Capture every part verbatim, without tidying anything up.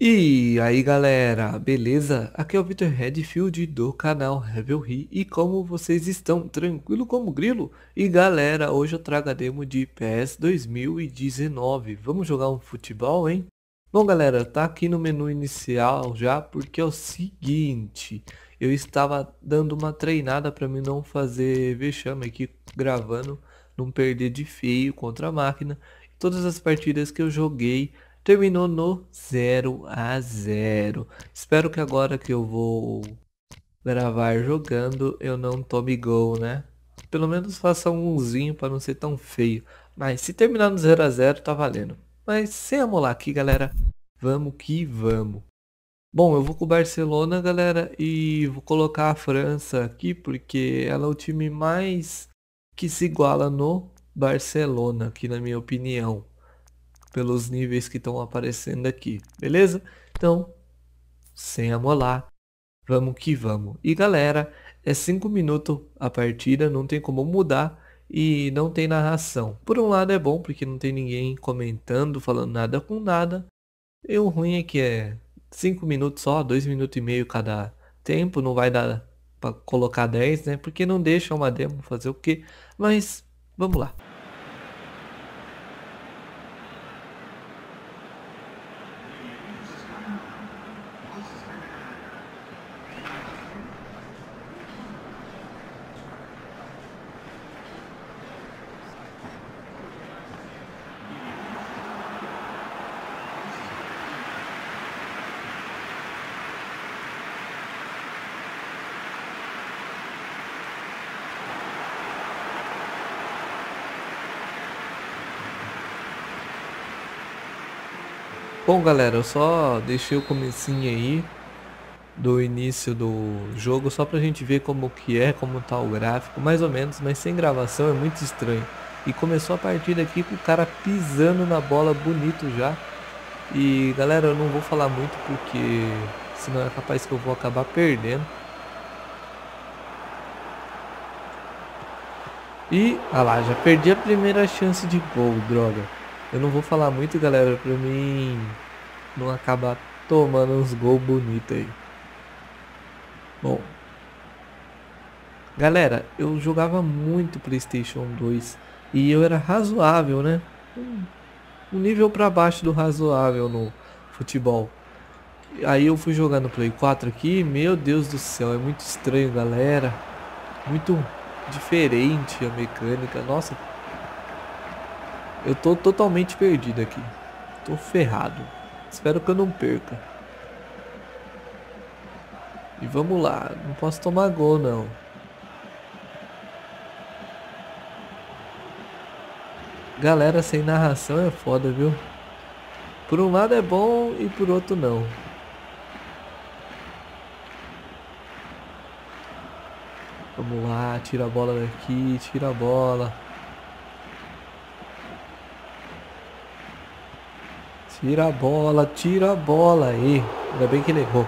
E aí galera, beleza? Aqui é o Vitor Redfield do canal Revelry e como vocês estão? Tranquilo como grilo? E galera, hoje eu trago a demo de P E S dois mil e dezenove. Vamos jogar um futebol, hein? Bom galera, tá aqui no menu inicial já porque é o seguinte, eu estava dando uma treinada para mim não fazer vexame aqui gravando, não perder de feio contra a máquina. Todas as partidas que eu joguei terminou no zero a zero. Espero que agora que eu vou gravar jogando eu não tome gol, né? Pelo menos faça um umzinho para não ser tão feio. Mas se terminar no zero a zero tá valendo. Mas sem amolar aqui, galera, vamos que vamos. Bom, eu vou com o Barcelona, galera, e vou colocar a França aqui porque ela é o time mais que se iguala no Barcelona, aqui na minha opinião, pelos níveis que estão aparecendo aqui, beleza? Então, sem amolar, vamos que vamos. E galera, é cinco minutos a partida, não tem como mudar e não tem narração. Por um lado é bom porque não tem ninguém comentando, falando nada com nada. E o ruim é que é cinco minutos só, dois minutos e meio cada tempo, não vai dar para colocar dez, né? Porque não deixa uma demo fazer o quê? Mas vamos lá. Bom galera, eu só deixei o comecinho aí do início do jogo só pra gente ver como que é, como tá o gráfico, mais ou menos, mas sem gravação é muito estranho. E começou a partida aqui com o cara pisando na bola bonito já. E galera, eu não vou falar muito porque senão é capaz que eu vou acabar perdendo. E, ah lá, já perdi a primeira chance de gol, droga. Eu não vou falar muito, galera, pra mim não acabar tomando uns gols bonitos aí. Bom, galera, eu jogava muito PlayStation dois e eu era razoável, né? Um um nível pra baixo do razoável no futebol. Aí eu fui jogar no Play quatro aqui, meu Deus do céu, é muito estranho, galera. Muito diferente a mecânica. Nossa, eu tô totalmente perdido aqui. Tô ferrado. Espero que eu não perca. E vamos lá, não posso tomar gol não. Galera, sem narração é foda, viu? Por um lado é bom e por outro não. Vamos lá, tira a bola daqui, tira a bola. Tira a bola, tira a bola aí. Ainda bem que ele errou.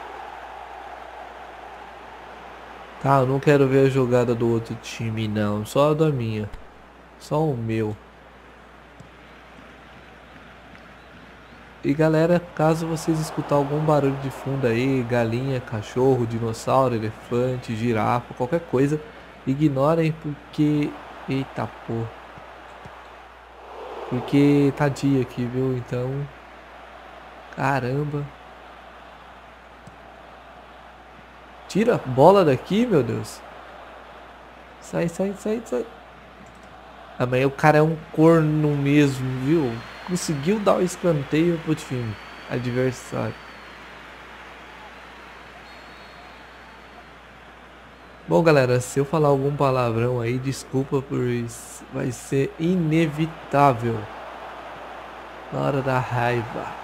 Tá, eu não quero ver a jogada do outro time não, só a da minha. Só o meu. E galera, caso vocês escutar algum barulho de fundo aí, galinha, cachorro, dinossauro, elefante, girafa, qualquer coisa, ignorem porque... Eita porra. Porque tá dia aqui, viu? Então... Caramba. Tira a bola daqui, meu Deus. Sai, sai, sai, sai. Ah, mas o cara é um corno mesmo, viu? Conseguiu dar o escanteio pro time adversário. Bom, galera, se eu falar algum palavrão aí, desculpa, pois vai ser inevitável na hora da raiva.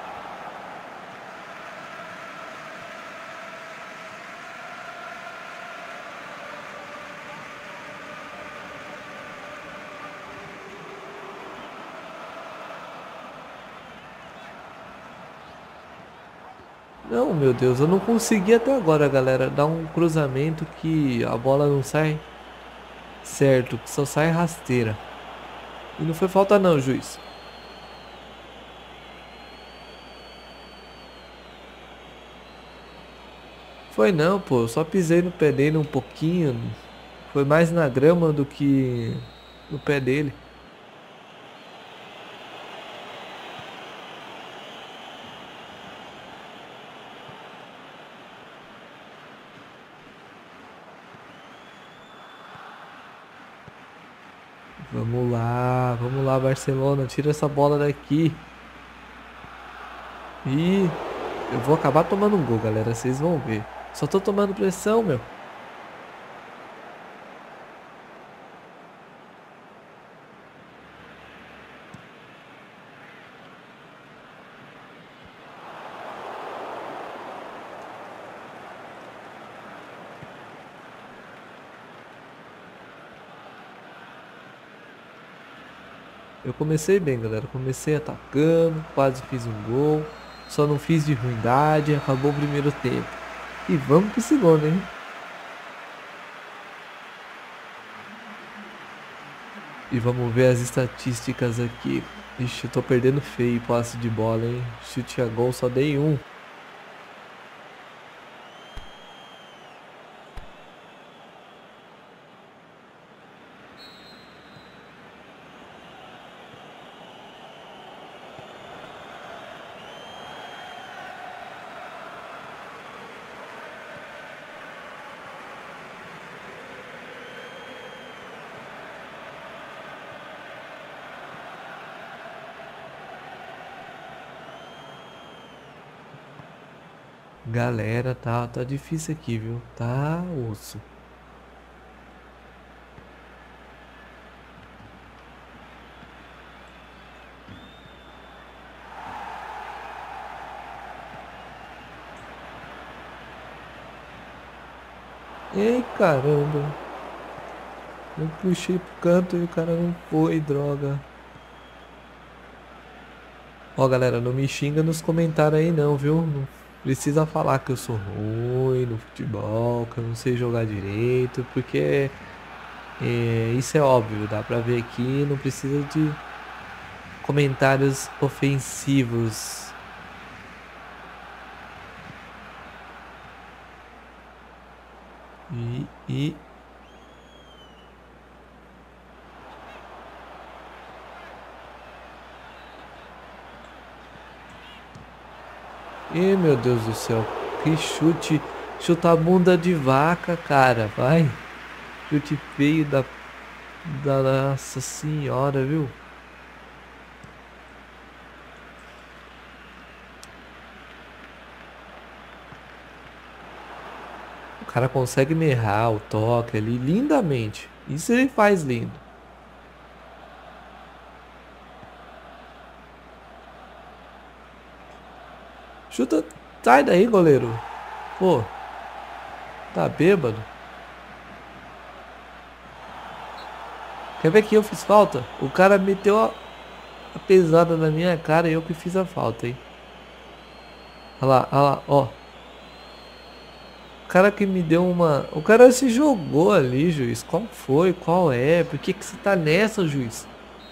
Não, meu Deus, eu não consegui até agora, galera, dar um cruzamento que a bola não sai certo, que só sai rasteira. E não foi falta não, juiz. Foi não, pô. Eu só pisei no pé dele um pouquinho. Foi mais na grama do que no pé dele. Vamos lá, vamos lá, Barcelona. Tira essa bola daqui. E eu vou acabar tomando um gol, galera. Vocês vão ver. Só tô tomando pressão, meu. Eu comecei bem, galera. Comecei atacando, quase fiz um gol. Só não fiz de ruindade. Acabou o primeiro tempo. E vamos pro segundo, hein? E vamos ver as estatísticas aqui. Ixi, eu tô perdendo feio passe de bola, hein? Chute a gol, só dei um. Galera, tá, tá difícil aqui, viu? Tá osso. Ei, caramba. Eu puxei pro canto e o cara não foi, droga. Ó, galera, não me xinga nos comentários aí não, viu? Não precisa falar que eu sou ruim no futebol, que eu não sei jogar direito, porque é, isso é óbvio, dá pra ver aqui, não precisa de comentários ofensivos. E, e Ih, meu Deus do céu. Que chute. Chuta a bunda de vaca, cara. Vai. Chute feio da, da nossa senhora, viu? O cara consegue me errar o toque ali lindamente. Isso ele faz lindo. Chuta. Sai daí, goleiro. Pô. Tá bêbado? Quer ver que eu fiz falta? O cara meteu a, a pesada na minha cara e eu que fiz a falta, hein? Olha lá, olha lá, ó. O cara que me deu uma... O cara se jogou ali, juiz. Qual foi? Qual é? Por que que você tá nessa, juiz?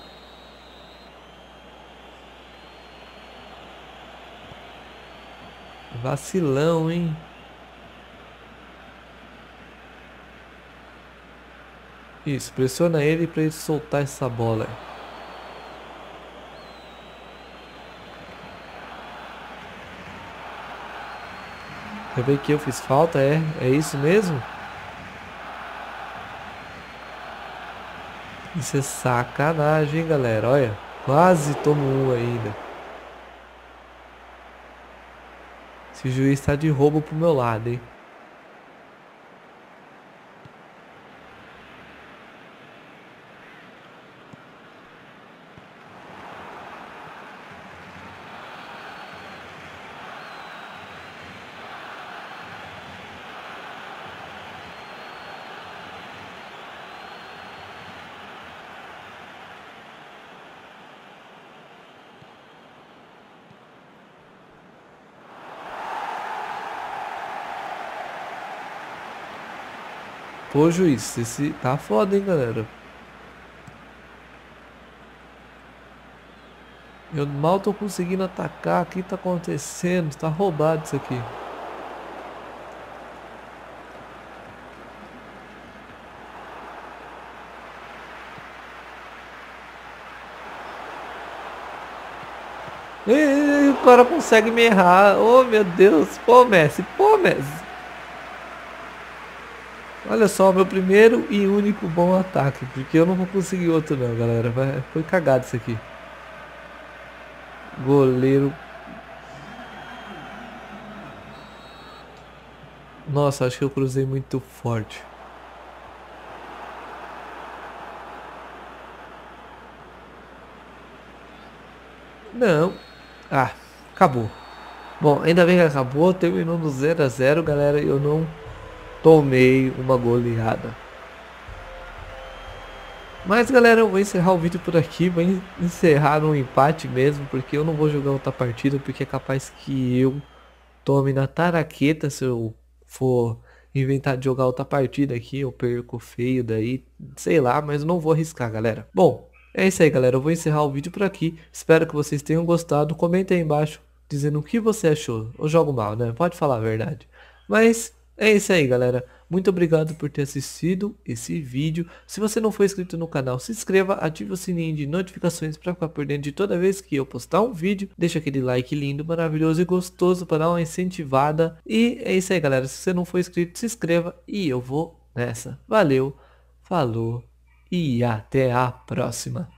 Vacilão, hein? Isso, pressiona ele pra ele soltar essa bola. Quer ver que eu fiz falta? É, é isso mesmo? Isso é sacanagem, hein, galera? Olha, quase tomo um ainda. Esse juiz tá de roubo pro meu lado, hein? Pô, juiz, esse tá foda, hein, galera? Eu mal tô conseguindo atacar. O que tá acontecendo? Tá roubado isso aqui. Ih, o cara consegue me errar. Oh, meu Deus. Pô, Messi. Pô, Messi. Olha só, meu primeiro e único bom ataque. Porque eu não vou conseguir outro não, galera. Vai- Foi cagado isso aqui. Goleiro. Nossa, acho que eu cruzei muito forte. Não. Ah, acabou. Bom, ainda bem que acabou. Terminou no zero a zero, galera. Eu não tomei uma goleada. Mas galera, eu vou encerrar o vídeo por aqui, vou en- encerrar no empate mesmo, porque eu não vou jogar outra partida, porque é capaz que eu tome na taraqueta se eu for inventar de jogar outra partida aqui, eu perco feio daí, sei lá, mas eu não vou arriscar, galera. Bom, é isso aí, galera, eu vou encerrar o vídeo por aqui, espero que vocês tenham gostado, comenta aí embaixo dizendo o que você achou. Eu jogo mal, né? Pode falar a verdade. Mas é isso aí, galera. Muito obrigado por ter assistido esse vídeo. Se você não for inscrito no canal, se inscreva, ative o sininho de notificações para ficar por dentro de toda vez que eu postar um vídeo. Deixa aquele like lindo, maravilhoso e gostoso para dar uma incentivada. E é isso aí, galera. Se você não for inscrito, se inscreva e eu vou nessa. Valeu, falou e até a próxima.